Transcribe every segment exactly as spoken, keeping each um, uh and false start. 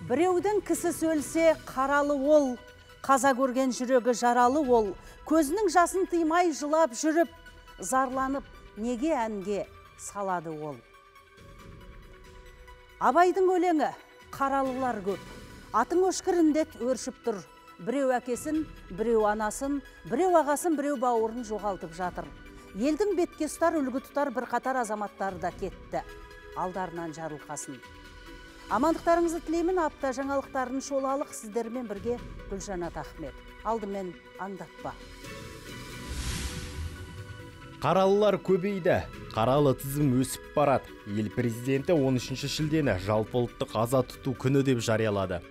Біреудің кісі өлсе қаралы ол, қаза көрген жүрегі жаралы ол, көзінің жасын тыймай жылап жүріп, зарланып неге әнге салады ол. Абайдың өлеңі қаралылар көп, атың өшкір індет өршіп тұр. Біреу әкесін, біреу анасын, біреу ағасын, біреу бауырын жоғалтып жатыр. Елдің бетке ұстар, үлгі тұтар бір қатар азаматтары да кетті. Алдарынан жарылқасын. Амандықтарыңызды тілеймін, апта жаңалықтарын шолалық сіздермен бірге Гүлжанат Ахмет. Алдымен аңдатпа. Қаралылар көбейді, қаралы тізім өсіп барады. Ел президенті он үшінші шілдені жалпыұлттық аза тұту күні деп жариялады.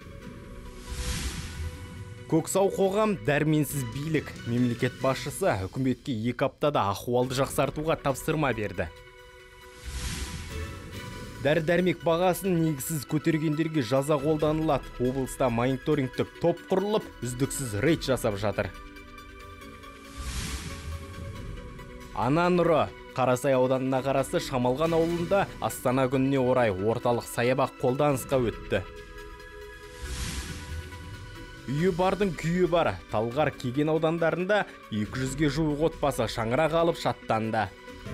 Көксау қоғам дәрменсіз билік. Мемлекет басшысы үкіметке екі аптада ахуалды жақсартуға тапсырма берді. Дәрі-дәрмек бағасын негізсіз көтергендерге жаза қолданылады. Облыста мониторингтік топ құрылып, үздіксіз рейд жасап жатыр. Ана нұры. Қарасай ауданына қарасы Шамалған ауылында Астана күніне орай орталық саябақ қолданысқа өтті. Үйі бардың күйі бар. Талғар Кеген аудандарында екі жүзге жуық отбасы шаңырақ алып шаттанды.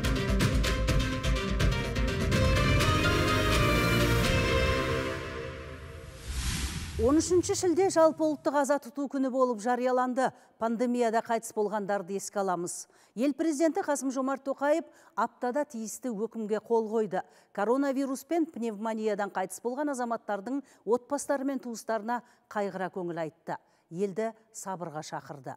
он үшінші шілде жалпы ұлттық аза тұту күні болып жарияланды. Пандемияда қайтыс болғандарды еске аламыз. Ел президенті Қасым Жомарт Тоқаев аптада тиісті өкімге қол қойды. Коронавирус пен пневмониядан қайтыс болған азаматтардың отбасылары мен туыстарына қайғыра көңіл айтты. Елді сабырға шақырды.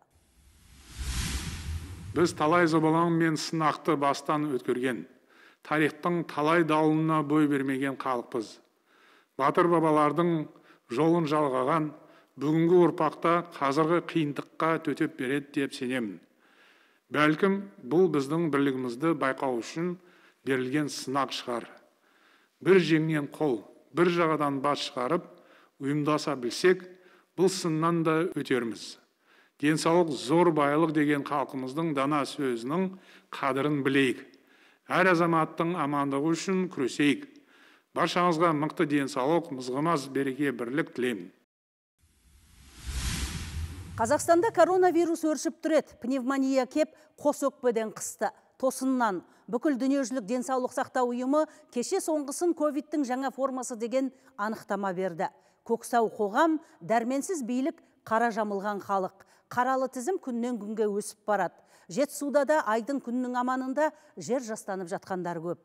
Біз талай зобалаң мен сынақты бастан өткерген, тарихтың талай дауылына бой бермеген халықпыз. Батыр бабалардың жолын жалғаған бүгінгі ұрпақта қазіргі қиындыққа төтеп береді деп сенемін. Бәлкім бұл біздің бірлігімізді байқау үшін берілген сынақ шығар. Бір жеңнен қол, бір жағадан бас шығарып, ұйымдаса білсек, бұл сыннан да өтерміз. Денсаулық зор байлық деген халқымыздың дана сөзінің қадірін білейік. Әр азаматтың амандығы үшін күресейік. Баршаңызға мықты денсаулық, мызғымас береке, бірлік тілеймін. Қазақстанда коронавирус өршіп тұрет. Пневмония кеп қос өкпеден қысты. Тосыннан бүкіл дүниежүзілік денсаулық сақтау ұйымы кеше соңғысын ковидтің жаңа формасы деген анықтама берді. Көксау қоғам, дәрменсіз билік, қара жамылған халық. Қаралы тізім күннен күнге өсіп барады. Жетісуда да айдың күннің аманында жер жастанып жатқандар көп.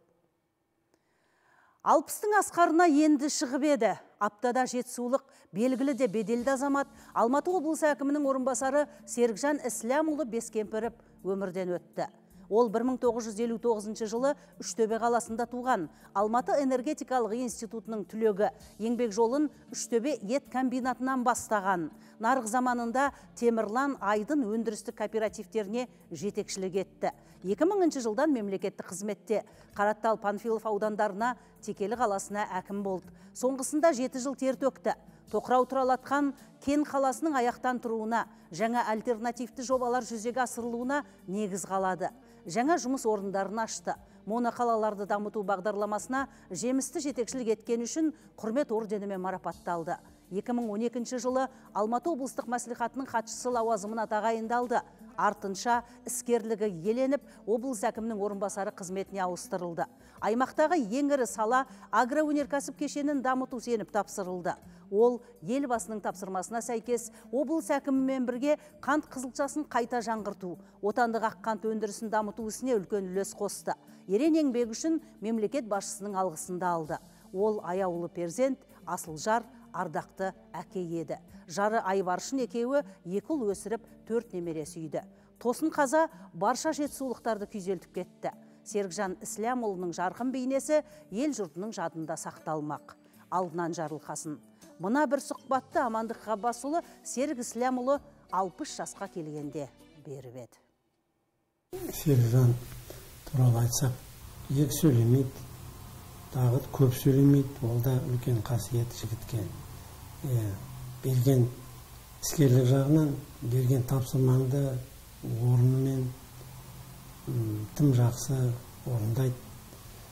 Алпыстың асқарына енді шығып еді. Аптада жетісулық белгілі де беделді азамат Алматы облысы әкімінің орынбасары Серікжан Іслямұлы Бескемпіріп өмірден өтті. Ол бір мың тоғыз жүз елу тоғызыншы жылы Үштөбе қаласында туған. Алматы энергетикалық институтының түлегі. Еңбек жолын Үштөбе ет комбинатынан бастаған. Нарық заманында Темірлан Айдын өндірістік кооперативтеріне жетекшілік етті. екі мыңыншы жылдан мемлекеттік қызметте. Қараттал, Панфилов аудандарына, Текелі қаласына әкім болды. Соңғысында жеті жыл тер төкті. Тоқырау тұралатқан Кен қаласының аяқтан тұруына, жаңа альтернативті жобалар жүзеге асырылуына негіз қалады. Жаңа жұмыс орындарын ашты. Моноқалаларды дамыту бағдарламасына жемісті жетекшілік еткен үшін құрмет орденімен марапатталды. екі мың он екінші жылы Алматы облыстық мәслихатының хатшысы лауазымына тағайындалды. Артынша іскерлігі еленіп, облыс әкімінің орынбасары қызметіне ауыстырылды. Аймақтағы ең ірі сала агроөнеркәсіп кешенін дамыту сеніп тапсырылды. Ол елбасының тапсырмасына сәйкес облыс әкімімен бірге қант қызылшасын қайта жаңғырту, отандық аққант өндірісін дамыту ісіне үлкен үлес қосты. Ерен еңбегі үшін мемлекет басшысының алғысында алды. Ол аяулы перзент, асыл жар, ардақты әке еді. Жары Айбаршын екеуі екі ұл өсіріп, төрт немере сүйді. Тосын қаза барша жетісулықтарды күйзелтіп кетті. Серікжан Іслямұлының жарқын бейнесі ел жұртының жадында сақталмақ. Алдынан жарылқасын. Мына бір сұхбатты Амандық Ғаббасұлы Серік Іслямұлы алпыс жасқа келгенде беріп еді. Серікжан туралы айтсақ, ек сөйлемейді, тағы көп сөйлемейді. Ол да үлкен қасиет жігітке. Берген іскерлік жағынан, берген тапсырмаңды орнымен тым жақсы орындайды.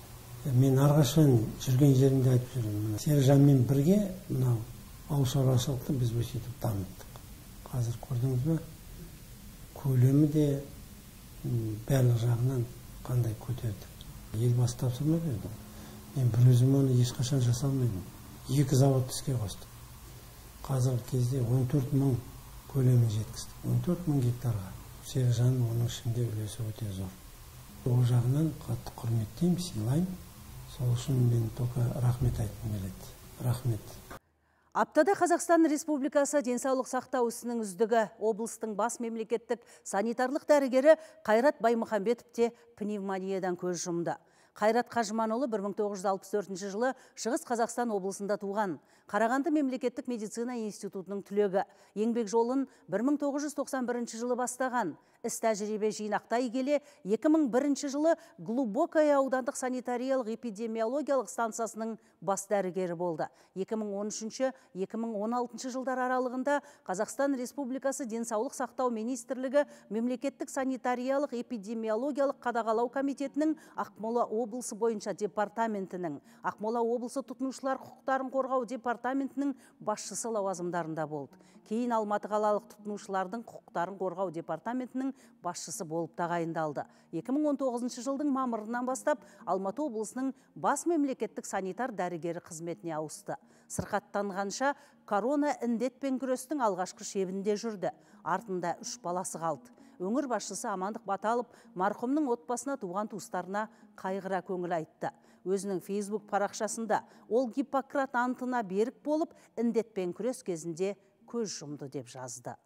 Мен арғашан жүрген жерімде айтып жүрмін. Серікжанмен бірге мынау ауыл шаруашылықты біз өсетіп дамыттық. Қазір көрдіңіз бе? Көлемі де барлық жағынан қандай көтерді. Елбасы тапсырма берді. Мен бір өзім оны ешқашан жасалмаймын. Екі завод іске қостық. Қазіргі кезде он төрт мың көлемін жеткіздік. он төрт мың гектарға. Серікжан оның ішінде үлесі өте зор. Ол жағынан қатты құрметтеймін, сыйлаймын. Сол үшін мен только рахмет айтқым келеді. Рахмет. Аптада Қазақстан Республикасы денсаулық сақтау ісінің үздігі облыстың бас мемлекеттік санитарлық дәрігері Қайрат Баймұхамбетов те пневмониядан көз жұмды. Қайрат Қажыманұлы бір мың тоғыз жүз алпыс төртінші жылы Шығыс Қазақстан облысында туған. Қарағанды мемлекеттік медицина институтының түлегі. Еңбек жолын бір мың тоғыз жүз тоқсан бірінші жылы бастаған. Іс тәжірибе жинақтай келе, екі мың бірінші жылы Глубокая аудандық санитариялық эпидемиологиялық станциясының бас дәрігері болды. екі мың он үшінші - екі мың он алтыншы жылдар аралығында Қазақстан Республикасы денсаулық сақтау министрлігі мемлекеттік санитариялық эпидемиологиялық қадағалау комитетінің Ақмола облысы бойынша департаментінің, Ақмола облысы тұтынушылар құқықтарын қорғау департаментінің басшысы лауазымдарында болды. Кейін Алматы қалалық тұтынушылардың құқықтарын қорғау департаментінің басшысы болып тағайындалды. екі мың он тоғызыншы жылдың мамырынан бастап Алматы облысының бас мемлекеттік санитар дәрігері қызметіне ауысты. Сырқаттанғанша корона індетпен күрестің алғашқы шебінде жүрді. Артында үш баласы қалды. Өңір басшысы Амандық Баталов марқұмның отбасына, туған туыстарына қайғыра көңіл айтты. Өзінің Facebook парақшасында ол Гиппократ антына берік болып, індетпен күрес кезінде көз жұмды деп жазды.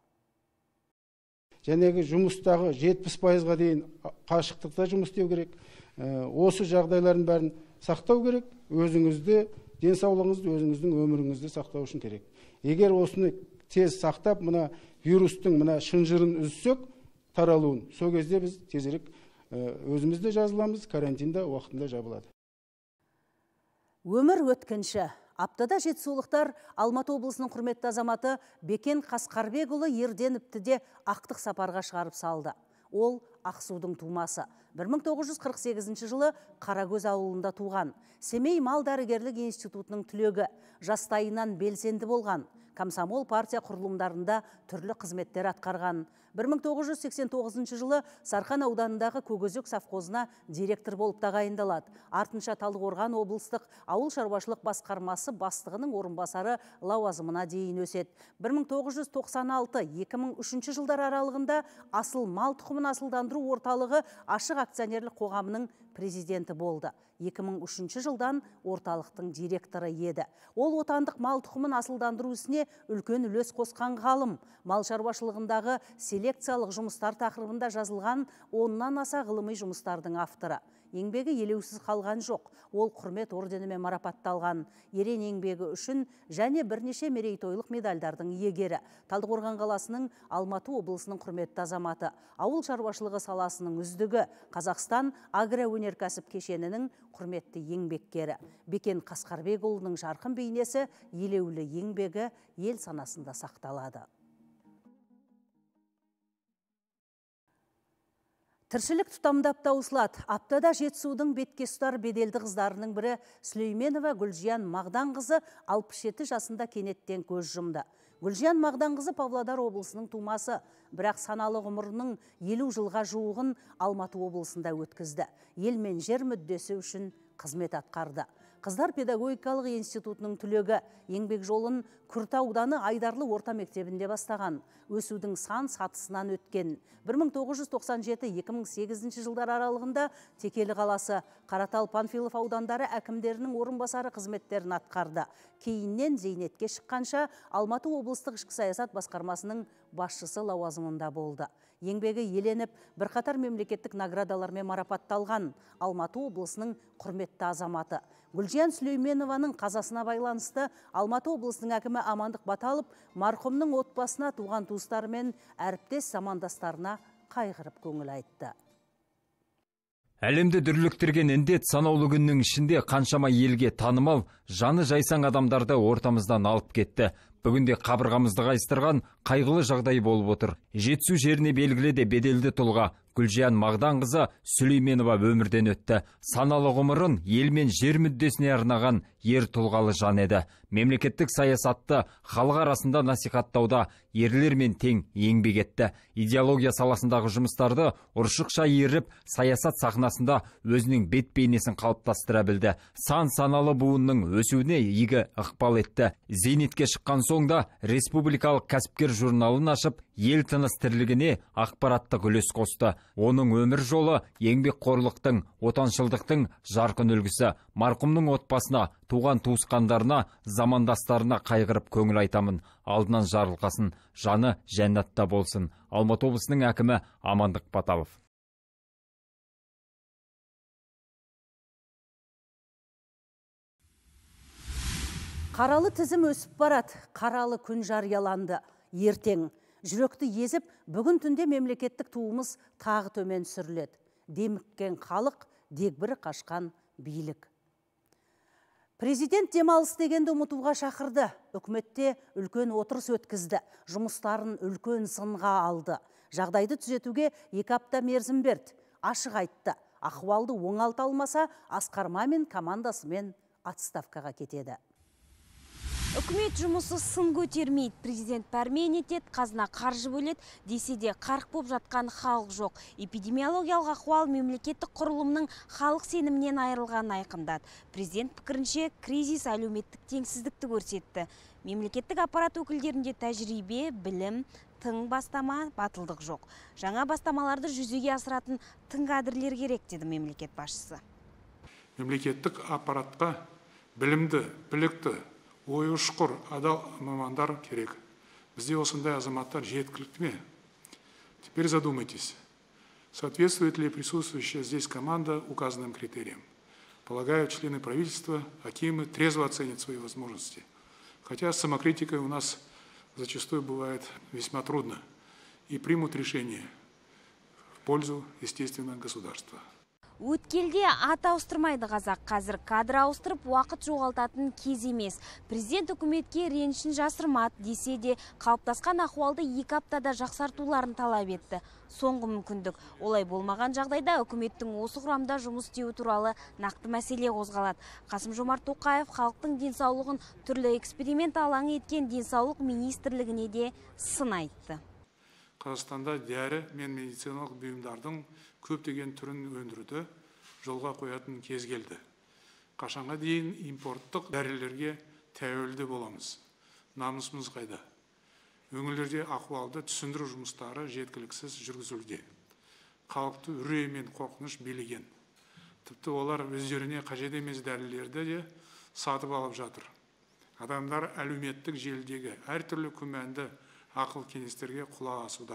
Жәнегі жұмыстағы жетпіс пайызға дейін қашықтықта жұмыс істеу керек. Осы жағдайлардың бәрін сақтау керек. Өзіңізді, денсаулығыңызды, өзіңіздің өміріңізді сақтау үшін керек. Егер осыны тез сақтап, мына вирустың мына шынжырын үзсек, таралуын, сол кезде біз тезірек өзімізді жазыламыз, карантинда уақытында жабылады. Өмір өткінші. Аптада жетісулықтар Алматы облысының құрметті азаматы Бекен Қасқарбекұлы Ерденовті де ақтық сапарға шығарып салды. Ол Ақсудың тумасы. бір мың тоғыз жүз қырық сегізінші жылы Қарагөз ауылында туған. Семей мал дәрігерлік институтының түлегі. Жастайынан белсенді болған. Комсомол партия құрылымдарында түрлі қызметтер атқарған. бір мың тоғыз жүз сексен тоғызыншы жылы Сарқан ауданындағы Көкөзек совхозына директор болып тағайындалады. Артынша Талдықорған облыстық ауыл шаруашылық басқармасы бастығының орынбасары лауазымына дейін өседі. бір мың тоғыз жүз тоқсан алты - екі мың үшінші жылдар аралығында асыл мал тұқымын асылдандыру орталығы ашық акционерлік қоғамының президенті болды. екі мың үшінші жылдан орталықтың директоры еді. Ол отандық мал тұқымын асылдандыру ісіне үлкен үлес қосқан ғалым. Мал шаруашылығындағы селекциялық жұмыстар тақырыбында жазылған оннан аса ғылыми жұмыстардың авторы. Еңбегі елеусіз қалған жоқ. Ол құрмет орденімен марапатталған. Ерен еңбегі үшін және бірнеше мерейтойлық медальдардың иегері. Талдықорған қаласының Алматы облысының құрметті азаматы. Ауыл шаруашылығы саласының үздігі. Қазақстан агроөнеркәсіп кешенінің құрметті еңбеккері. Бекен Қасқарбекұлының жарқын бейнесі, елеулі еңбегі ел санасында сақталады. Тіршілік тұтамдап таусылады. Аптада Жетісудың беткестар беделді қыздарының бірі Сүлейменова Гүлжиян Мағданқызы алпыс жеті жасында кенеттен көз жұмды. Гүлжиян Мағданқызы Павлодар облысының тумасы, бірақ саналы ғұмырының елу жылға жуығын Алматы облысында өткізді. Ел мен жер мүддесі үшін қызмет атқарды. Қыздар педагогикалық институтының түлегі, еңбек жолын Күрті ауданы Айдарлы орта мектебінде бастаған. Өсудің сан сатысынан өткен. бір мың тоғыз жүз тоқсан жеті - екі мың сегізінші жылдар аралығында Текелі қаласы, Қаратал Панфилов аудандары әкімдерінің орынбасары қызметтерін атқарды. Кейіннен зейнетке шыққанша Алматы облыстық ішкі саясат басқармасының басшысы лауазымында болды. Еңбегі еленіп, бірқатар мемлекеттік наградалармен марапатталған. Алматы облысының құрметті азаматы. Гүлжиян Сүлейменованың қазасына байланысты Алматы облысының әкімі Амандық Баталов марқұмның отбасына, туған туыстары мен әріптес замандастарына қайғырып көңіл айтты. Әлемді дүрліктірген індет санаулы күннің ішінде қаншама елге танымал, жаны жайсаң адамдарды ортамыздан алып кетті. бүгінде қабырғамызды қайыстырған қайғылы жағдай болып отыр. Жетісу жеріне белгілі де беделді тұлға Гүлжан Мағданқызы Сүлейменова өмірден өтті. Саналы ғұмырын ел мен жер мүддесіне арнаған ер тұлғалы жан еді. Мемлекеттік саясатты халық арасында насихаттауда ерлермен тең еңбек етті. Идеология саласындағы жұмыстарды ұршықша иіріп, саясат сахнасында өзінің бет бейнесін қалыптастыра білді. Сан саналы буынның өсуіне игі ықпал етті. Зейнетке шыққан соң да республикалық кәсіпкер журналын ашып, ел тыныс тірлігіне ақпараттық үлес қосты. Оның өмір жолы еңбекқорлықтың, отаншылдықтың жарқын үлгісі. Марқұмның отбасына, туған туысқандарына, замандастарына қайғырып көңіл айтамын. Алдынан жарылқасын, жаны жәннатта болсын. Алматы облысының әкімі Амандық Баталов. Қаралы тізім өсіп барады, қаралы күн жарияланды. Ертең жүректі езіп, бүгін түнде мемлекеттік туымыз тағы төмен сүріледі. Деміккен халық, дегбірі қашқан билік. Президент демалыс дегенді ұмытуға шақырды. Үкіметте үлкен отырыс өткізді. Жұмыстарын үлкен сынға алды. Жағдайды түзетуге екі апта мерзім берді. Ашық айтты. Ахуалды оңалта алмаса, Асқар Мамин командасымен отставкаға кетеді. Үкімет жұмысы сын көтермейді, президент пәрмен етеді, қазына қаржы бөледі, десе де қарық боп жатқан халық жоқ. Эпидемиологиялық ахуал мемлекеттік құрылымның халық сенімінен айырылғанын айқындады. Президент пікірінше кризис әлеуметтік теңсіздікті көрсетті. Мемлекеттік аппарат өкілдерінде тәжірибе, білім, тың бастама, батылдық жоқ. Жаңа бастамаларды жүзеге асыратын тың кадрлер керек, деді мемлекет басшысы. Мемлекеттік аппаратқа білімді, білікті, ойы ұшқыр, адал мамандар керек. Бізде осындай азаматтар жеткілікті ме? Теперь задумайтесь, соответствует ли присутствующая здесь команда указанным критериям. Полагаю, члены правительства, акимы трезво оценят свои возможности. Хотя с самокритикой у нас зачастую бывает весьма трудно. И примут решение в пользу, естественно, государства. Өткелде ат ауыстырмайды қазақ. Қазір кадр ауыстырып, уақыт жоғалтатын кез емес. Президент үкіметке ренішін жасырмады, десе де қалыптасқан ахуалды екі аптада жақсартуларын талап етті. Соңғы мүмкіндік. Олай болмаған жағдайда үкіметтің осы құрамда жұмыс істеуі туралы нақты мәселе қозғалады. Қасым-Жомарт Тоқаев халықтың денсаулығын түрлі эксперимент алаңы еткен денсаулық министрлігіне де сын айтты. Қазақстанда дәрі мен медициналық бұйымдардың көптеген түрін өндіруді жолға қоятын кез келді. Қашанға дейін импорттық дәрілерге тәуелді боламыз. Намысымыз қайда? Өңірлерде ахуалды түсіндіру жұмыстары жеткіліксіз жүргізілуде. Халықты үрей мен қорқыныш билеген. Тіпті олар өздеріне қажет емес дәрілерді де сатып алып жатыр. Адамдар әлеуметтік желідегі әртүрлі күмәнді ақыл кеңестерге құлақ асуда.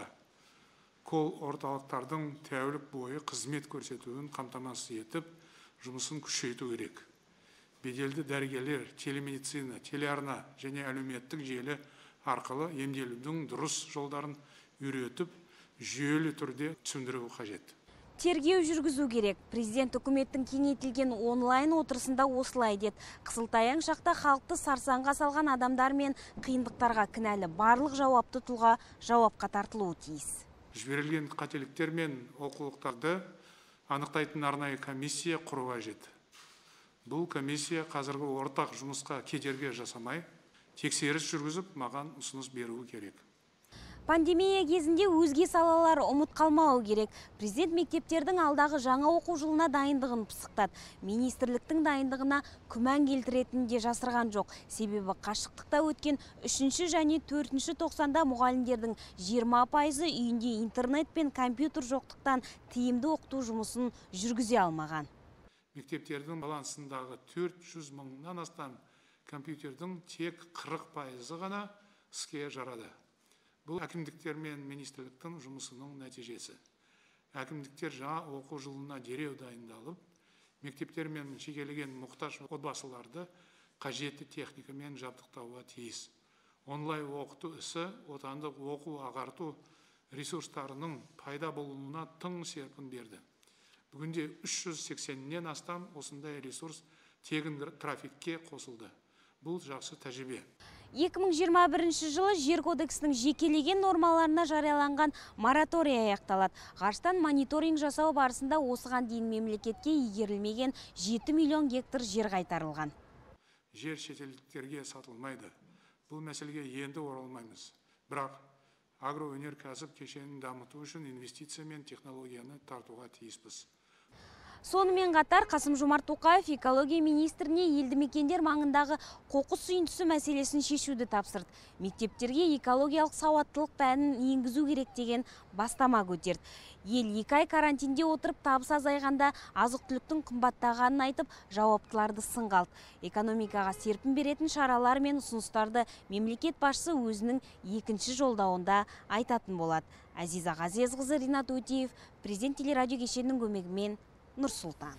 Кол орталықтардың тәулік бойы қызмет көрсетуін қамтамасыз етіп, жұмысын күшейту керек. Беделді дәрігерлер, телемедицина, телеарна және әлеуметтік желі арқылы емделудің дұрыс жолдарын үйретіп, жүйелі түрде түсіндіру қажет. Тергеу жүргізу керек. Президент үкіметтің кеңейтілген онлайн отырысында осылай деді. Қысылтаяң шақта халықты сарсаңға салған адамдар мен қиындықтарға кінәлі барлық жауапты тұлға жауапқа тартылуы тиіс. Жіберілген қателіктер мен олқылықтарды анықтайтын арнайы комиссия құру қажет. Бұл комиссия қазіргі ортақ жұмысқа кедергі жасамай, тексеріс жүргізіп, маған ұсыныс беруі керек. Пандемия кезінде өзге салалар ұмыт қалмауы керек. Президент мектептердің алдағы жаңа оқу жылына дайындығын пысықтады. Министрліктің дайындығына күмән келтіретін де жасырған жоқ. Себебі қашықтықта өткен үшінші және төртінші тоқсанда мұғалімдердің жиырма пайызы үйінде интернет пен компьютер жоқтықтан тиімді оқыту жұмысын жүргізе алмаған. Мектептердің балансындағы төрт жүз мыңнан астам компьютердің тек қырық пайызы ғана іске жарады. Бұл әкімдіктер мен министрліктің жұмысының нәтижесі. Әкімдіктер жаңа оқу жылына дереу дайындалып, мектептер мен жекелеген мұқтаж отбасыларды қажетті техникамен жабдықтауға тиіс. Онлайн оқыту ісі отандық оқу ағарту ресурстарының пайда болуына тың серпін берді. Бүгінде үш жүз сексеннен астам осындай ресурс тегін трафикке қосылды. Бұл жақсы тәжірибе. екі мың жиырма бірінші жылы жер кодексінің жекелеген нормаларына жарияланған мораторий аяқталады. Ғарыштан мониторинг жасау барысында осыған дейін мемлекетке игерілмеген жеті миллион гектар жер қайтарылған. Жер шетелдіктерге сатылмайды. Бұл мәселеге енді оралмаймыз. Бірақ агроөнеркәсіп кешенін дамыту үшін инвестиция мен технологияны тартуға тиіспіз. Сонымен қатар Қасым-Жомарт Тоқаев экология министріне елді мекендер маңындағы қоқыс үйіндісі мәселесін шешуді тапсырды. Мектептерге экологиялық сауаттылық пәнін енгізу керек деген бастама көтерді. Ел екі ай карантинде отырып табыс азайғанда азық-түліктің қымбаттағанын айтып, жауаптыларды сынға алды. Экономикаға серпін беретін шаралар мен ұсыныстарды мемлекет басшысы өзінің екінші жолдауында айтатын болады. Азиза Ғазезқызы, Ринат Өтеев, Президент телерадио кешенінің көмегімен Нұр-Сұлтан.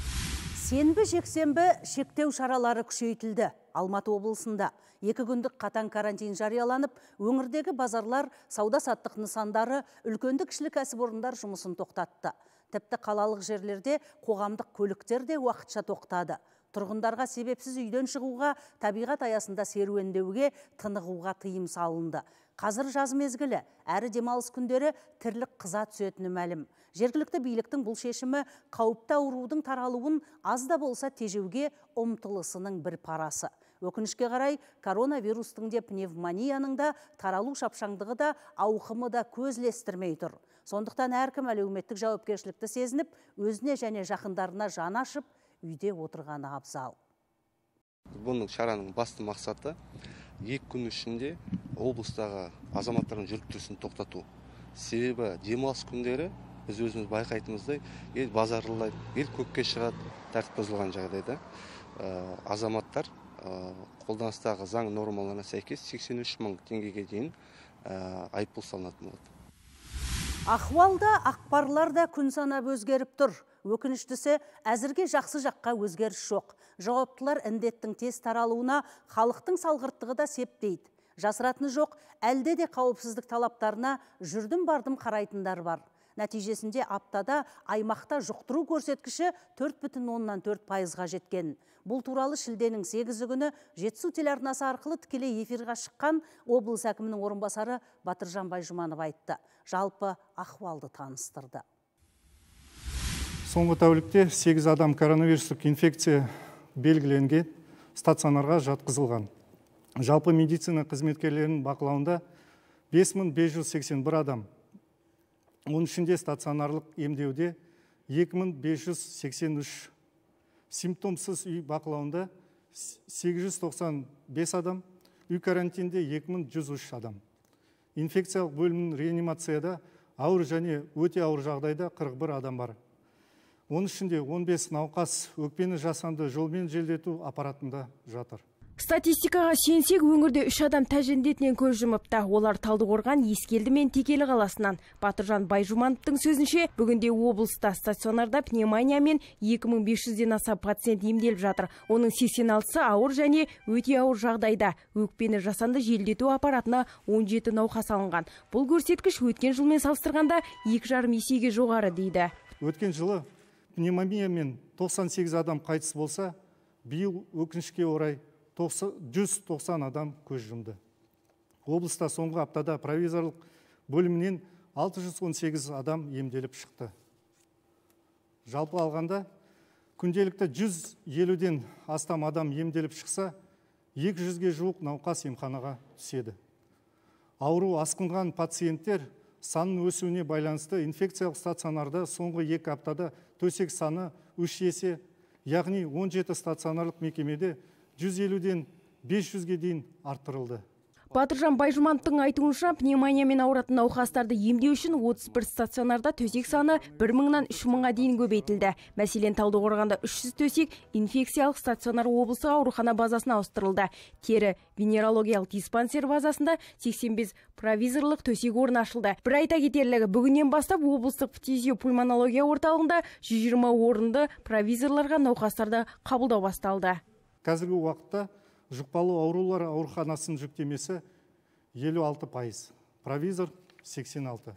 Сенбі жексенбі шектеу шаралары күшейтілді. Алматы облысында екі күндік қатаң карантин жарияланып, өңірдегі базарлар, сауда-саттық нысандары, үлкенді кішілі кәсіпорындар жұмысын тоқтатты. Тіпті қалалық жерлерде қоғамдық көліктер де уақытша тоқтады. Тұрғындарға себепсіз үйден шығуға, табиғат аясында серуендеуге, тынығуға тыйым салынды. Қазір жаз мезгілі, әрі демалыс күндері тірлік қыза түсетіні мәлім. Жергілікті биліктің бұл шешімі қауіпті аурудың таралуын аз да болса тежеуге ұмтылысының бір парасы. Өкінішке қарай, коронавирустың де пневмонияның да таралу шапшаңдығы да ауқымы да көзлестірмей тұр. Сондықтан әркім әлеуметтік жауапкершілікті сезініп, өзіне және жақындарына жан ашып, үйде отырғаны абзал. Бұның шараның басты мақсаты екі күн ішінде облыстағы азаматтардың жүріп-тұрысын тоқтату. Себебі демалыс күндері біз өзіміз байқайтынымыздай, ел базарлайды, ел көкке шығады, тәртіп бұзылған жағдайда азаматтар қолданыстағы заң нормаларына сәйкес сексен үш мың теңгеге дейін айыппұл салынатын болады. Ахуалда, ақпарларда күн санап өзгеріп тұр. Өкініштісі, әзірге жақсы жаққа өзгеріс жоқ. Жауаптылар індеттің тез таралуына халықтың салғырттығы да септейді. Жасыратыны жоқ, әлде де қауіпсіздік талаптарына жүрдім бардым қарайтындар бар. Нәтижесінде аптада аймақта жұқтыру көрсеткіші төрт бүтін оннан төрт пайызға жеткен. Бұл туралы шілденің сегізі күні Жетісу телеарнасы арқылы тікелей эфирға шыққан облыс әкімінің орынбасары Батыржан Байжұманов айтты. Жалпы ахуалды таныстырды. Соңғы тәулікте сегіз адам коронавирустық инфекция белгіленген стационарға жатқызылған. Жалпы медицина қызметкерлерінің бақылауында бес мың бес жүз сексен бір адам, оның ішінде стационарлық емдеуде екі мың бес жүз сексен үш, симптомсыз үй бақылауында сегіз жүз тоқсан бес адам, үй карантинде екі мың жүз үш адам. Инфекциялық бөлімнің реанимацияда ауыр және өте ауыр жағдайда қырық бір адам бар. Оның ішінде он бес науқас өкпені жасанды жолмен желдету аппаратында жатыр. Статистикаға сүйенсек, өңірде үш адам тәжі індетінен көз жұмыпты. Олар Талдықорған, Ескелді мен Текелі қаласынан. Батыржан Байжұмановтың сөзінше, бүгінде облыста стационарда пневмония мен екі мың бес жүзден аса пациент емделіп жатыр. Оның сексен алтысы ауыр және өте ауыр жағдайда. Өкпені жасанды желдету аппаратына он жеті науқас алынған. Бұл көрсеткіш өткен жылмен салыстырғанда екі жарым есеге жоғары дейді. Өткен жылы пневмония мен тоқсан сегіз адам қайтыс болса, биыл өкінішке орай жүз тоқсан адам көз жұмды. Облыста соңғы аптада провизорлық бөлімінен алты жүз он сегіз адам емделіп шықты. Жалпы алғанда, күнделікті жүз елуден астам адам емделіп шықса, екі жүзге жуық науқас емханаға түседі. Ауру асқынған пациенттер санының өсуіне байланысты инфекциялық стационарда соңғы екі аптада төсек саны үш есе, яғни он жеті стационарлық мекемеде жүз елуден бес жүзге дейін арттырылды. Батыржан Байжұмановтың айтуынша, пневмониямен ауыратын науқастарды емдеу үшін отыз бір стационарда төсек саны бір мыңнан үш мыңға дейін көбейтілді. Мәселен, Талдықорғанда үш жүз төсек инфекциялық стационар облысы аурухана базасына ауыстырылды. Тері венерологиялық диспансер базасында сексен бес провизорлық төсек орын ашылды. Бір айта кетерлігі, бүгіннен бастап облыстық фтизиопульмонология орталығында жүз жиырма орынды провизорларға науқастарды қабылдау басталды. Қазіргі уақытта жұқпалы аурулар ауруханасының жүктемесі елу алты пайыз, провизор сексен алты.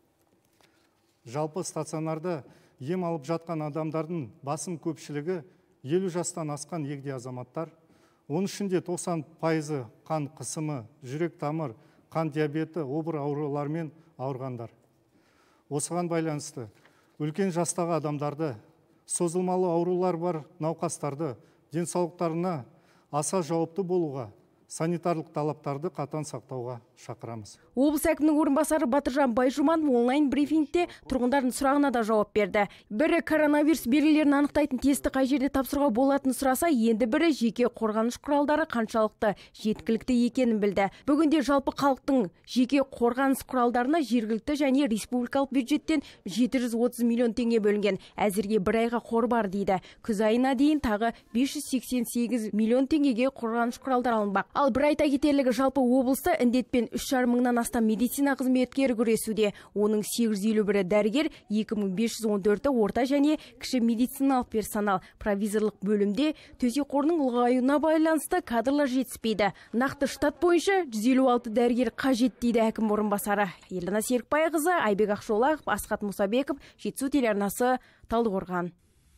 Жалпы стационарда ем алып жатқан адамдардың басым көпшілігі елу жастан асқан егде азаматтар, Оның ішінде тоқсан пайызы қан қысымы, жүрек тамыр, қан диабеті, обыр ауруларымен ауырғандар. Осыған байланысты үлкен жастағы адамдарды, созылмалы аурулар бар науқастарды денсаулықтарына аса жауапты болуға, санитарлық талаптарды қатаң сақтауға шақырамыз. Облыс әкімінің орынбасары Батыржан Байжұман онлайн брифингте тұрғындардың сұрағына да жауап берді. Бірі коронавирус белгілерін анықтайтын тестті қай жерде тапсыруға болатынын сұраса, енді бірі жеке қорғаныш құралдары қаншалықты жеткілікті екенін білді. Бүгінде жалпы халықтың жеке қорғаныс құралдарына жергілікті және республикалық бюджеттен жеті жүз отыз миллион теңге бөлінген. Әзірге бір айға қор бар дейді. Күз айына дейін тағы бес жүз сексен сегіз миллион теңгеге қорғаныс құралдар алынбақ. Ал бір айта кетерлігі, жалпы облыста індетпен үш жарым мыңнан астам медицина қызметкері күресуде. Оның сегіз жүз елу бірі дәрігер, екі мың бес жүз он төрті орта және кіші медициналық персонал. Провизорлық бөлімде төсек қорының ұлғаюына байланысты кадрлар жетіспейді. Нақты штат бойынша жүз елу алты дәрігер қажет дейді әкім орынбасары. Елена Серікбайқызы, Айбек Ақшолақов, Асхат Мұсабеков, Жетісу телеарнасы, Талдықорған.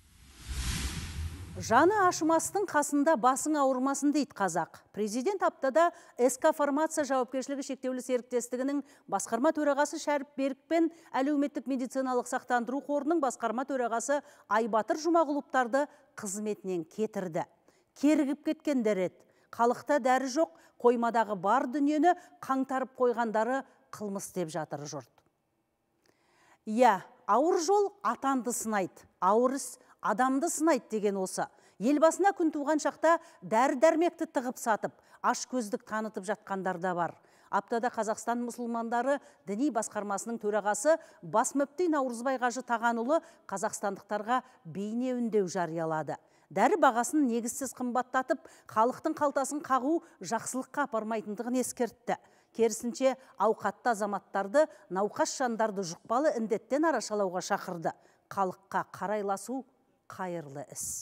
Жаны ашымастың қасында басың ауырмасын дейді қазақ. Президент аптада СК Фармация жауапкершілігі шектеулі серіктестігінің басқарма төрағасы Шәріп Берік пен әлеуметтік медициналық сақтандыру қорының басқарма төрағасы Айбатыр Жұмағұловтарды қызметінен кетірді. Кергіп кеткендер еді. Халықта дәрі жоқ, қоймадағы бар дүниені қаңтарып қойғандары қылмыс деп жатыр жұрт. Иә, ауыр жол атанды сынайды, ауыр іс адамды сынайды деген осы. Елбасына күн туған шақта дәрі-дәрмекті тығып сатып, аш көздік танытып жатқандар да бар. Аптада Қазақстан мұсылмандары діни басқармасының төрағасы бас мүфти Наурызбай Қажы Тағанұлы қазақстандықтарға бейне үндеу жариялады. Дәрі бағасын негізсіз қымбаттатып, халықтың қалтасын қағу жақсылыққа апармайтындығын ескертті. Керісінше ауқатты азаматтарды, науқас жандарды жұқпалы індеттен арашалауға шақырды. Халыққа қарайласу қайырлы іс.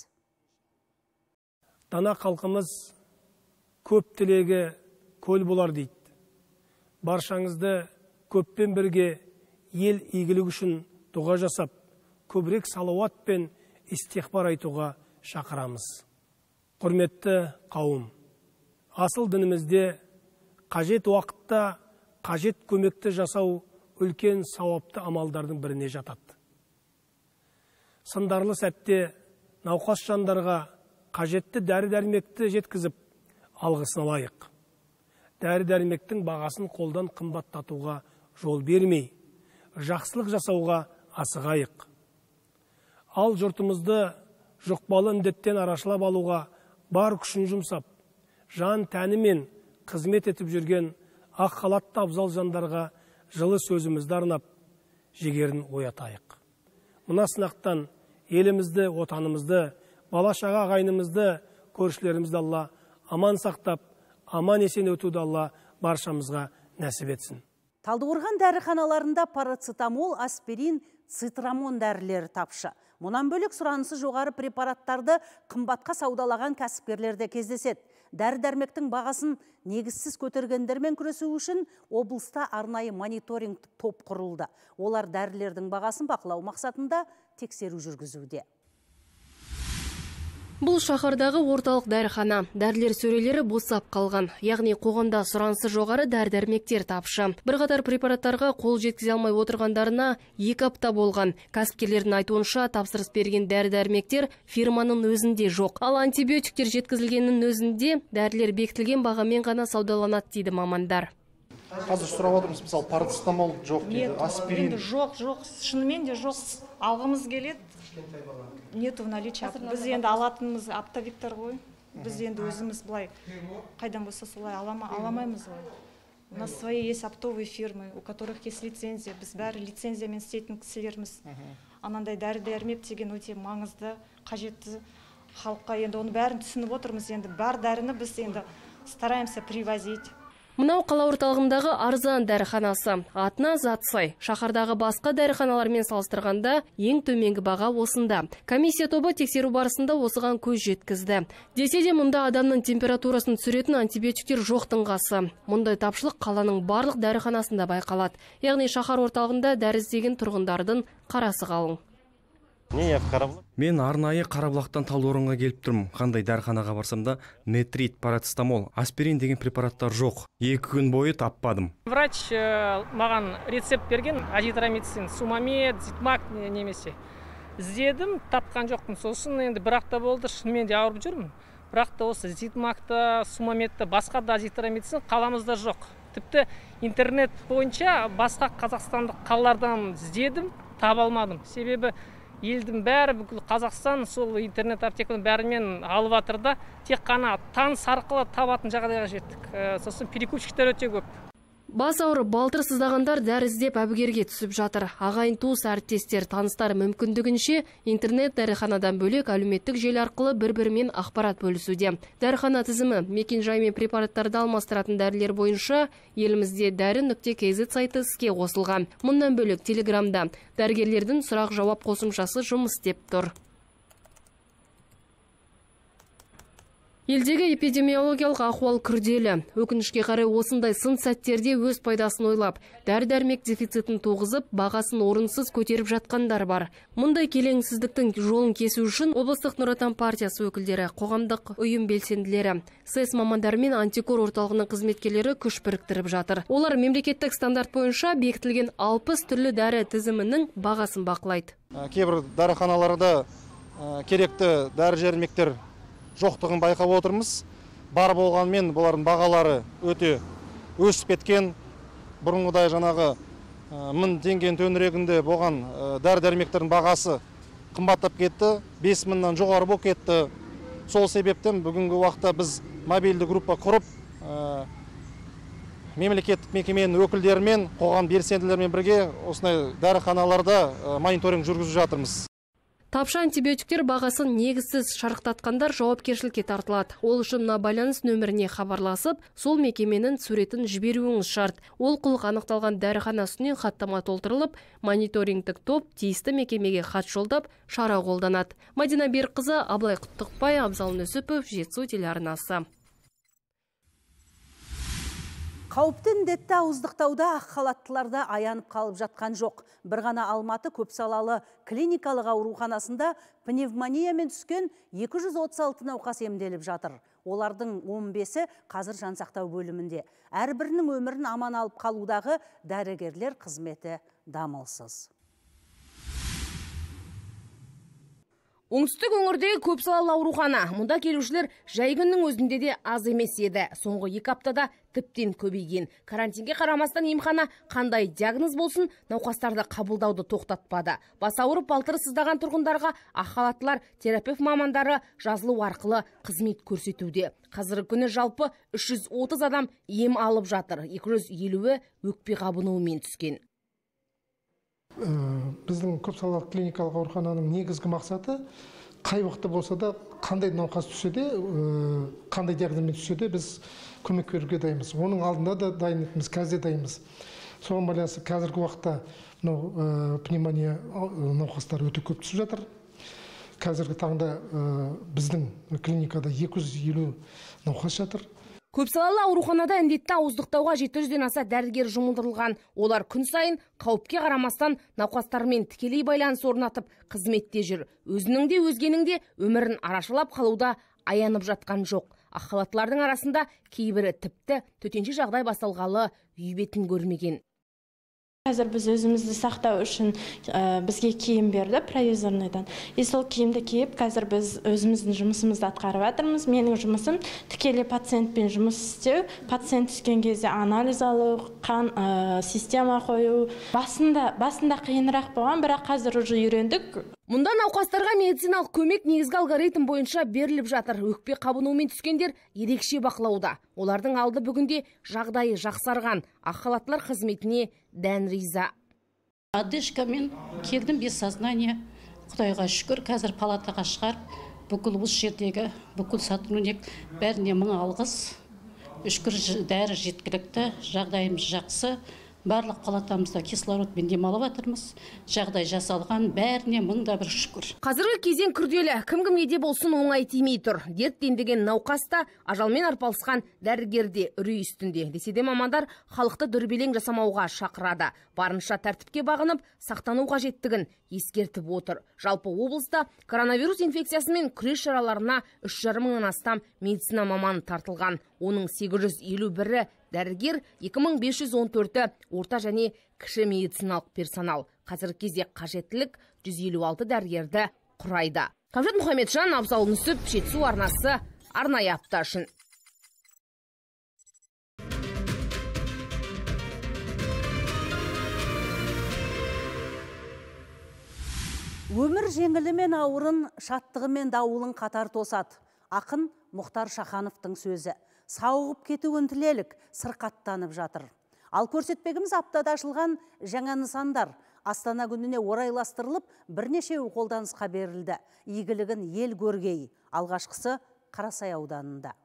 Дана халқымыз көп тілегі көл болар дейді. Баршаңызды көппен бірге ел игілігі үшін дұға жасап, көбірек салауат пен истиғфар айтуға шақырамыз. Құрметті қауым, асыл дінімізде қажет уақытта қажет көмекті жасау үлкен сауапты амалдардың біріне жатады. Сындарлы сәтте науқас жандарға қажетті дәрі-дәрмекті жеткізіп, алғысын алайық. Дәрі-дәрмектің бағасын қолдан қымбаттатуға жол бермей, жақсылық жасауға асығайық. Ал жұртымызды жұқпалы індеттен арашылап алуға бар күшін жұмсап, жан тәнімен қызмет етіп жүрген ақ халатты абзал жандарға жылы сөзімізді арнап, жігерін оятайық. Мына сынақтан елімізді, отанымызды, бала-шаға ағайынымызды, көршілерімізді Алла аман сақтап, аман есен өтуді Алла баршамызға нәсіп етсін. Талдықорған дәріханаларында парацетамол, аспирин, цитрамон дәрілері тапшы. Мұнан бөлек сұранысы жоғары препараттарды қымбатқа саудалаған кәсіпкерлерде кездеседі. Дәрі-дәрмектің бағасын негізсіз көтергендермен күресу үшін облыста арнайы мониторинг топ құрылды. Олар дәрілердің бағасын бақылау мақсатында тексеру жүргізуде. Бұл шаһардағы орталық дәріхана. Дәрілер сөрелері босап қалған. Яғни қоғамда сұранысы жоғары дәрі-дәрмектер тапшы. Бірқатар препараттарға қол жеткізе алмай отырғандарына екі апта болған. Кәсіпкерлердің айтуынша тапсырыс берген дәрі-дәрмектер фирманың өзінде жоқ. Ал антибиотиктер жеткізілгеннің өзінде дәрілер бекітілген бағамен ғана саудаланады дейді мамандар. Қазір сұрап отырмыз, мысалы парацетамол жоқ дейді, аспирин. Жоқ, жоқ, шынымен де жоқ. Алғымыз келеді. Нету в наличии. Біз енді алатынымыз оптовиктар ғой. Біз енді өзіміз былай қайдан болса солай аламаймыз ғой. У нас свои есть оптовые фирмы, у которых есть лицензия. Біз бәрі лицензиямен істейтін кісілеріміз. Анандай дәрі-дәрмек деген өте маңызды, қажетті халыққа. Енді оны бәрін түсініп отырмыз. Енді бар дәріні біз енді стараемся привозить. Мынау қала орталығындағы арзан дәріханасы. Атына Затсай. Шаһардағы басқа дәріханалармен салыстырғанда ең төменгі баға осында. Комиссия тобы тексеру барысында осыған көз жеткізді. Десе де мұнда адамның температурасын түсіретін антибиотиктер жоқтың қасы. Мұндай тапшылық қаланың барлық дәріханасында байқалады. Яғни шаһар орталығында дәрі іздеген тұрғындардың қарасы қалың. Мен арнайы Қарабұлақтан Талдықорғанға келіп тұрмын. Қандай дәріханаға барсам да нетрит, парацетамол, аспирин деген препараттар жоқ. Екі күн бойы таппадым. Врач маған рецепт берген азитромицин, сумамед, зитмак немесе. Іздедім, тапқан жоқпын. Сосын енді бір апта болды, шынымен де ауырып жүрмін. Бірақ та осы зитмакта, сумамедті, басқа да азитромицин қаламызда жоқ. Тіпті интернет бойынша басқа қазақстандық қалалардан іздедім, таба алмадым. Себебі елдің бәрі, бүкіл Қазақстан сол интернет аптеканың бәрімен алып жатыр да, тек қана таныс арқылы табатын жағдайға жеттік. Сосын перекупщиктер өте көп. Бас ауырып, балтыр сыздағандар дәрі іздеп әбігерге түсіп жатыр. Ағайын туыс, әріптестер, таныстар мүмкіндігінше интернет дәріханадан бөлек әлеуметтік желі арқылы бір-бірімен ақпарат бөлісуде. Дәріхана тізімі мекен-жай мен препараттарды алмастыратын дәрілер бойынша елімізде дәрі нүкте кз сайты іске қосылған. Мұндан бөлек Телеграмда дәрігерлердің сұрақ-жауап қосымшасы жұмыс істеп тұр. Елдегі эпидемиологиялық ахуал күрделі. Өкінішке қарай осындай сын сәттерде өз пайдасын ойлап, дәрі-дәрмек дефицитін туғызып, бағасын орынсыз көтеріп жатқандар бар. Мұндай келеңсіздіктің жолын кесу үшін облыстық Нұр Отан партиясы өкілдері, қоғамдық ұйым белсенділері, сэс мамандары мен антикор орталығының қызметкерлері күш біріктіріп жатыр. Олар мемлекеттік стандарт бойынша бекітілген алпыс түрлі дәрі тізімінің бағасын бақылайды. Кейбір дәріханаларда керекті дәрі-дәрмектер жоқтығын байқап отырмыз. Бар болғанмен бұлардың бағалары өте өсіп кеткен. Бұрынғыдай жаңағы мың теңгенің төңірегінде болған дәрі-дәрмектердің бағасы қымбаттап кетті. бес мыңнан жоғары болып кетті. Сол себептен бүгінгі уақытта біз мобильді группа құрып, мемлекеттік мекеменің өкілдерімен, қоғам белсенділерімен бірге осындай дәріханаларда мониторинг жүргізіп жатырмыз. Тапшы антибиотиктер бағасын негізсіз шарықтатқандар жауапкершілікке тартылады. Ол үшін мына байланыс нөміріне хабарласып, сол мекеменің суретін жіберуіңіз шарт. Ол құлық анықталған дәріхана үстінен хаттама толтырылып, мониторингтік топ тиісті мекемеге хат жолдап, шара қолданады. Мадина Берікқызы, Абылай Құттықбай, Абзал Нүсіпов, Жетісу телеарнасы. Қауіпті індетті ауыздықтауда ақ халаттыларда аянып қалып жатқан жоқ. Бір ғана Алматы көпсалалы клиникалық ауруханасында пневмониямен түскен екі жүз отыз алты науқас емделіп жатыр. Олардың он бесі қазір жансақтау бөлімінде. Әрбірінің өмірін аман алып қалудағы дәрігерлер қызметі дамылсыз. Оңтүстік өңірдегі көпсалалы аурухана. Мұнда келушілер жай күннің өзінде де аз емес еді. Соңғы екі аптада тіптен көбейген. Карантинге қарамастан емхана қандай диагноз болсын, науқастарды қабылдауды тоқтатпады. Бас ауырып балтыры сыздаған тұрғындарға ақ халаттылар, терапевт мамандары жазылу арқылы қызмет көрсетуде. Қазіргі күні жалпы үш жүз отыз адам ем алып жатыр. екі жүз елуі өкпе қабынуымен түскен. Біздің көпсалалы клиникалық аурухананың негізгі мақсаты қай уақытта болса да, қандай науқас түссе де, қандай диагнозмен түссе де біз көмек беруге дайынбыз. Оның алдында да дайынбыз, қазір дайынбыз. Соған байланысты қазіргі уақытта пневмония науқастары өте көп түсіп жатыр. Қазіргі таңда біздің клиникада екі жүз елу науқас жатыр. Көпсалалы ауруханада індетті ауыздықтауға жеті жүзден аса дәрігер жұмылдырылған. Олар күн сайын қауіпке қарамастан науқастармен тікелей байланыс орнатып қызметте жүр. Өзінің де өзгенің де өмірін арашалап қалуда аянып жатқан жоқ. Ақ халаттылардың арасында кейбірі тіпті төтенше жағдай басталғалы үй бетін көрмеген. Қазір біз өзімізді сақтау үшін бізге киім берді провизорныйдан. И сол киімді киіп, қазір біз өзіміздің жұмысымызды атқарып жатырмыз. Менің жұмысым тікелей пациентпен жұмыс істеу, пациент түскен кезде анализ алу, қан система қою. Басында басында қиынырақ болған, бірақ қазір уже үйрендік. Мұнда науқастарға медициналық көмек негізгі алгоритм бойынша беріліп жатыр. Өкпе қабынуымен түскендер ерекше бақылауда. Олардың алды бүгінде жағдайы жақсарған. Ақ халаттылар қызметіне дән риза. Одышкамен келдім, без сознания. Құдайға шүкір, қазір палатаға шығарып, бүкіл осы жердегі бүкіл сотрудник бәріне мың алғыс. Шүкір, дәрі жеткілікті, жағдайымыз жақсы. барлық палатамызда кислородпен демалып жатырмыз. Жағдай жасалған, бәріне мыңда бір шүкір. Қазіргі кезең күрделі, кім-кім еде болсын оңай тимей тұр. Дерттендеген науқаста ажалмен арпалысқан дәрігерде үрей үстінде. Десе де мамандар халықты дүрбелең жасамауға шақырады. Барынша тәртіпке бағынып, сақтану қажеттігін ескертіп отыр. Жалпы облыста коронавирус инфекциясымен күрес шараларына үш жарым мыңнан астам медицина маманы тартылған. Оның сегіз жүз елу бірі дәрігер, екі мың бес жүз он төрті орта және кіші медициналық персонал. Қазіргі кезде қажеттілік жүз елу алты дәрігерді құрайды. Қамшат Мұхаммеджан, Абзал Нүсіп, Жетісу арнасы, арнайы апта үшін. Өмір жеңілі мен ауырын, шаттығы мен дауылын қатар тосады. Ақын Мұхтар Шахановтың сөзі. Сауығып кетуін тілелік, сырқаттанып жатыр. Ал көрсетпегіміз аптада ашылған жаңа нысандар Астана күніне орайластырылып, бірнешеуі қолданысқа берілді. Игілігін ел көргей. Алғашқысы Қарасай ауданында.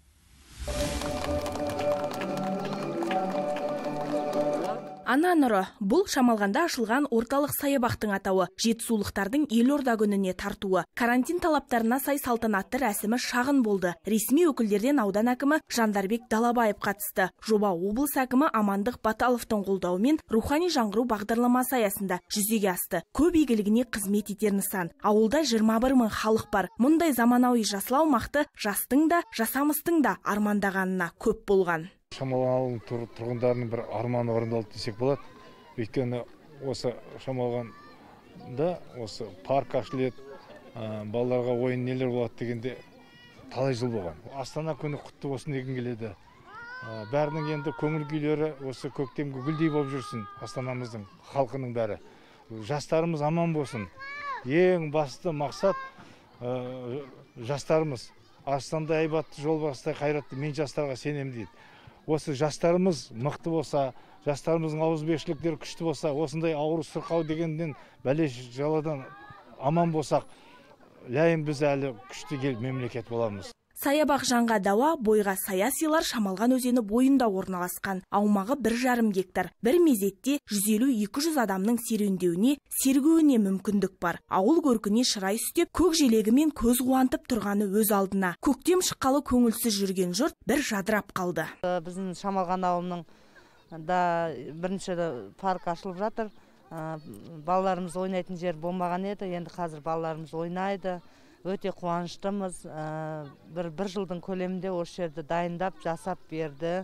Ана нұры, бұл Шамалғанда ашылған орталық саябақтың атауы, жетісулықтардың елорда күніне тартуы. Карантин талаптарына сай салтанатты рәсімі шағын болды. Ресми өкілдерден аудан әкімі Жандарбек Далабаев қатысты. Жоба облыс әкімі Амандық Баталовтың қолдауымен рухани жаңғыру бағдарламасы аясында жүзеге асты. Көп игілігіне қызмет етер нысан. Ауылда жиырма бір мың халық бар. Мұндай заманауи жасыл аумақты жастың да, жасамыстың да армандағанына көп болған. Шамалған тұрғындарының бір арманы орындалды десек болады. Өйткені осы Шамалғанда осы парк ашылады, балаларға ойын нелер болады дегенде талай жыл болған. Астана күні құтты болсын деген келеді. Бәрінің енді көңіл күйлері осы көктемгі гүлдей болып жүрсін, Астанамыздың халқының бәрі. Жастарымыз аман болсын. Ең басты мақсат жастарымыз. Астанада айбатты жолбарыстай қайратты, мен жастарға сенемін дейді. Осы жастарымыз мықты болса, жастарымыздың ауызбекшіліктері күшті болса, осындай ауыр сырқау дегеннен бәле жаладан аман болсақ, ләйім біз әлі күшті ел мемлекет боламыз. Саябақ жанға дауа, бойға саясилар Шамалған өзені бойында орналасқан. Аумағы бір жарым гектар. Бір мезетте жүз елу екі жүз адамның серуендеуіне, сергуіне мүмкіндік бар. Ауыл көркіне шырай үстеп, көк желегімен көз қуантып тұрғаны өз алдына. Көктем шыққалы көңілсіз жүрген жұрт бір жадырап қалды. Біздің Шамалған ауылының да бірінші парк ашылып жатыр. Балаларымыз ойнайтын жер болмаған еді, енді қазір балаларымыз ойнайды. Өте қуаныштымыз. Бір, бір жылдың көлемінде осы жерді дайындап, жасап берді.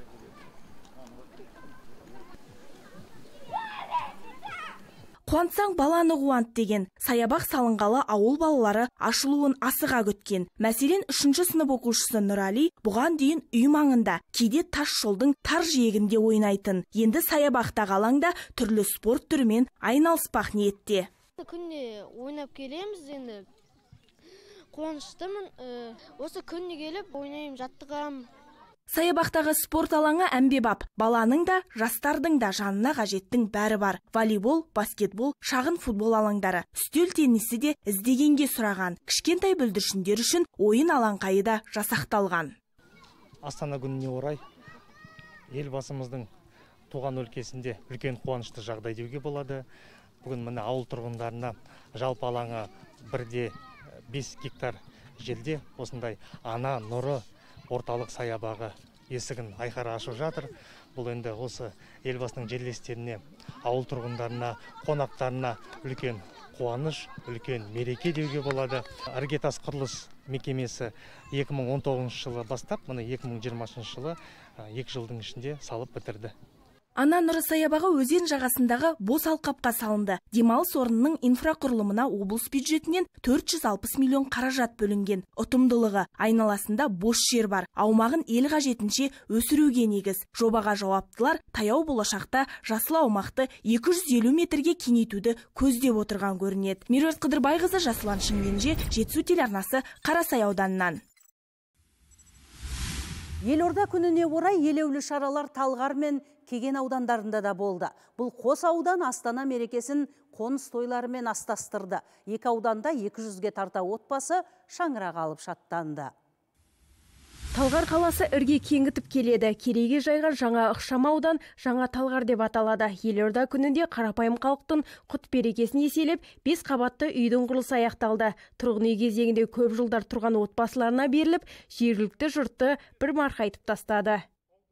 Қуантсаң баланы қуант деген саябақ салынғалы ауыл балалары ашылуын асыға күткен. Мәселен, үшінші сынып оқушысы Нұрали бұған дейін үй маңында, кейде тас жолдың тар жиегінде ойнайтын. Енді саябақтағы алаңда түрлі спорт түрімен айналыспақ ниетте. Күнде ойнап келеміз, енді қуаныштымын. Осы күнне келіп ойнаймын, жаттығам. Саябақтағы спорт алаңы әмбебап. Баланың да, жастардың да жанына қажеттің бәрі бар. Волейбол, баскетбол, шағын футбол алаңдары. Үстел теннисі де іздегенге сұраған. Кішкентай бүлдіршіндер үшін ойын алаңқайы да жасақталған. Астана күніне орай елбасымыздың туған өлкесінде үлкен қуанышты жағдай деуге болады. Бүгін міне ауыл тұрғындарына жалпы алаңы бірде бес гектар жерде осындай ана нұры орталық саябағы есігін айқара ашып жатыр. Бұл енді осы елбасының жерлестеріне, ауыл тұрғындарына, қонақтарына үлкен қуаныш, үлкен мереке деуге болады. Іргетас құрылыс мекемесі екі мың он тоғызыншы жылы бастап, міне екі мың жиырмасыншы жылы екі жылдың ішінде салып бітірді. Ана нұры саябағы өзен жағасындағы бос алқапқа салынды. Демалыс орнының инфрақұрылымына облыс бюджетінен төрт жүз алпыс миллион қаражат бөлінген. Ұтымдылығы айналасында бос жер бар. Аумағын ел қажетінше өсіруге негіз. Жобаға жауаптылар таяу болашақта жасыл аумақты екі жүз елу метрге кеңейтуді көздеп отырған көрінеді. Меруерт Қыдырбайқызы, Жасұлан Шымкенже, Жетісу телеарнасы, Қарасай ауданынан. Елорда күніне орай елеулі шаралар Талғар мен Кеген аудандарында да болды. Бұл қос аудан Астана мерекесін қоныс тойларымен астастырды. Екі ауданда екі жүзге тарта отбасы шаңырақ алып шаттанды. Талғар қаласы ірге кеңітіп келеді. Кереге жайған жаңа ықшам аудан жаңа Талғар деп аталады. Елорда күнінде қарапайым халықтың құт берекесін еселеп, бес қабатты үйдің құрылысы аяқталды. Тұрғын үй кезегінде көп жылдар тұрған отбасыларына беріліп, жергілікті жұртты бір марқайтып тастады.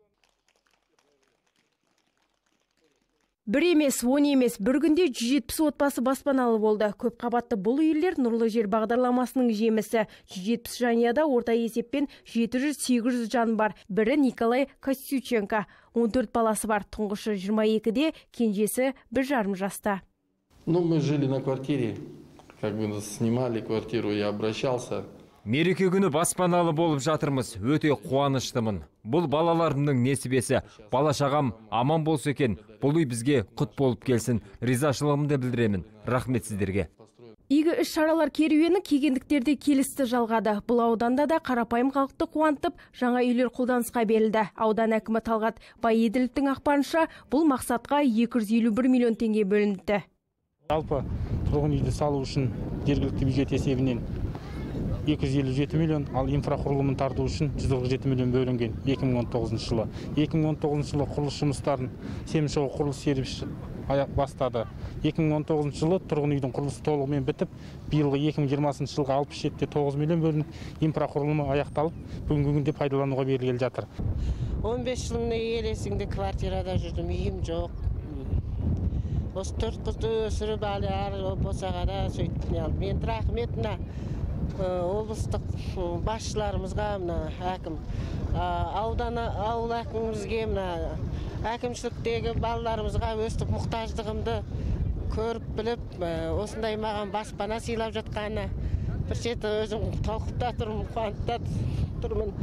Бір емес, он емес, бір күнде жүз жетпіс отбасы баспаналы болды. Көп қабатты бұл үйлер Нұрлы жер бағдарламасының жемісі. жүз жетпіс жанұяда орта есеппен жеті жүз сегіз жүз жан бар. Бірі Николай Костюченко. он төрт баласы бар. Тұңғышы жиырма екіде, кенжесі бір жарым жаста. Ну, мы жили на квартире, как бы снимали квартиру, я обращался. Мереке күні баспаналы болып жатырмыз, өте қуаныштымын. Бұл балаларымның несібесі, бала шағам аман болса екен, бұл үй бізге құт болып келсін. Ризашылығымды білдіремін. Рахмет сіздерге. Игі іс шаралар керуені кегендіктерде келісті жалғады. Бұл ауданда да қарапайым халықты қуантып, жаңа үйлер қолданысқа берілді. Аудан әкімі Талғат Байеділовтің ақпарынша, бұл мақсатқа екі жүз елу бір миллион теңге бөлінді. Жалпы тұрғын үйді салу үшін жергілікті бюджет есебінен екі жүз елу жеті миллион, ал инфрақұрылымын тарту үшін жүз қырық жеті миллион бөлінген екі мың он тоғызыншы жылы. екі мың он тоғызыншы жылы құрылыс жұмыстарын Семішоу құрылыс сервисі бастады. екі мың он тоғызыншы жылы тұрғын үйдің құрылысы толығымен бітіп, биылғы екі мың жиырмасыншы жылға алпыс жеті де тоғыз миллион бөлініп, инфрақұрылымы аяқталып, бүгінгі күнде пайдалануға берілгелі жатыр. он бес жыл міне ел есіңде квартирада жүрдім, үйім жоқ. Осы төрт қызды өсіріп әлі босағада сөйттім. Мен рахметіне облыстық басшыларымызға, мына әкім, ауданы ауыл әкімімізге, мына әкімшіліктегі балаларымызға өстіп мұқтаждығымды көріп біліп, осындай маған баспана сыйлап жатқаны бір шеті өзім толқыпта тұрмын, қуантта тұрмын.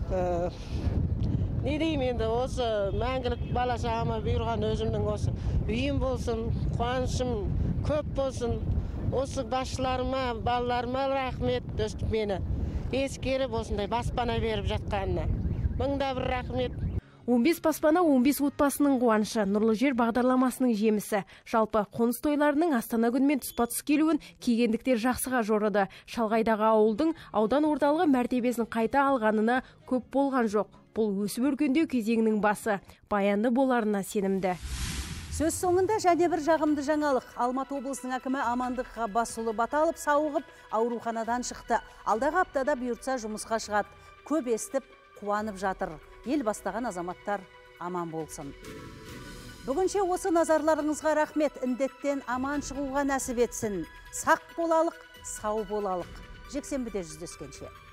Не деймін енді, осы мәңгілік бала шағама бұйырған өзімнің осы үйім болсын, қуанышым көп болсын. Осы басшыларыма, балаларыма рахмет, өстіп мені ескеріп осындай баспана беріп жатқанына. Мыңда бір рахмет. он бес баспана он бес отбасының қуанышы, Нұрлы жер бағдарламасының жемісі. Жалпы қоныс тойларының Астана күнімен тұспа-тұс келуін кегендіктер жақсыға жорыды. Шалғайдағы ауылдың аудан орталығы мәртебесін қайта алғанына көп болған жоқ. Бұл өсіп өркендеу кезеңінің басы. Баянды боларына сенімді. Сөз соңында және бір жағымды жаңалық. Алматы облысының әкімі Амандық Ғаббасұлы Баталов сауығып ауруханадан шықты. Алдағы аптада бұйыртса жұмысқа шығады. Көп естіп, қуанып жатыр. Ел бастаған азаматтар аман болсын. Бүгінше осы назарларыңызға рахмет. Індеттен аман шығуға нәсіп етсін. Сақ болалық, сау болалық. Жексенбіде жүздескенше.